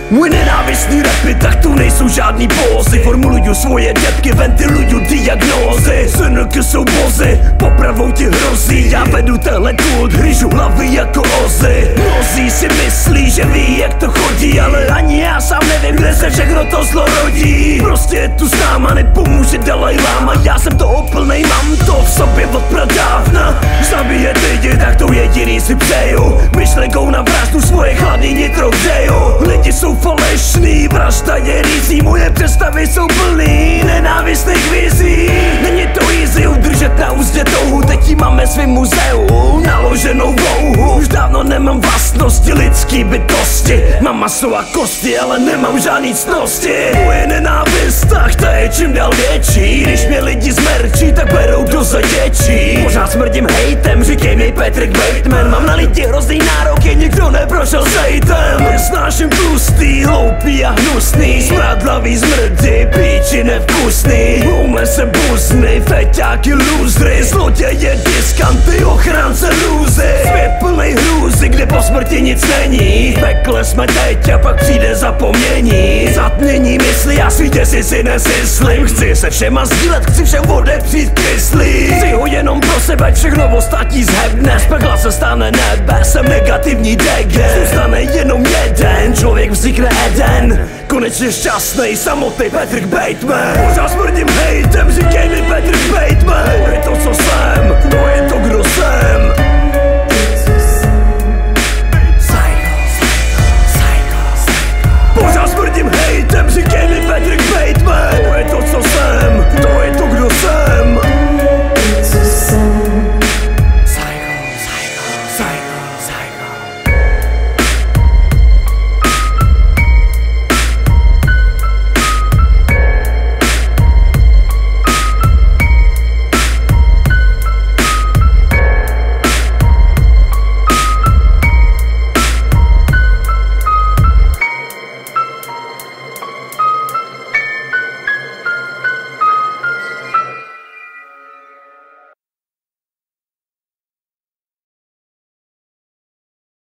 Můj nenávistný rapy, tak tu nejsou žádný pózy. Formuluju svoje depky, ventiluju diagnózy. SNK jsou bozy, popravou ti hrozí. Já vedu tenhle kult, hryžu hlavy jako ozy. Mnozí si myslí, že ví jak to chodí, ale ani já sám nevím, kde se všechno to zlo rodí. Prostě je tu s náma, nepomůže Dalaj Lama. Já jsem to plnej, mám to v sobě od pradávna. Zabíjet lidi, tak to jediný si přeju. Myšlenkou na vraždu svoje chladný nitro hřeju. Lidi jsou falešný, vražda je rizí. Moje představy jsou plný nenávistných vizí. Není to easy udržet na úzdě touhu. Teď jí máme svým muzeu naloženou vouhu. Už dávno nemám vlastnosti lidský bytosti. Mám maso a kosti, ale nemám žádný ctnosti. Moje nenávist, tak ta je čím dál větší. Když mě lidi zmerčí, tak berou do zaděčí. Pořád smrdím hejtem, říkej mi Patrick Bateman. Mám na lidi hrozný nároky, nikdo neprošel sejtem. Nesnáším tlustý, hloupý a hnusný. Smradlavý zmrdy, píči nevkusný. Ume se buzny, feťáky lůzry. Zloděje, diskanty, ochránce lůzy. Svět plnej hrůzy, kde po smrti nic není. V pekle jsme teď a pak přijde zapomnění. Zatmění mysli, já svítě si nesyslim. Chci se všema sdílet, chci všem odepřít kyslí. Chci ho jenom pro sebe, všechno ostatní zhebne. Z pekla se stane nebe, jsem negativní degen. Zůstane jenom jeden, člověk vznikne Eden. Konečně šťastnej, samotný Patrick Bateman. Pořád smrdím hejtem, říkej mi Patrick Bateman. Je to, co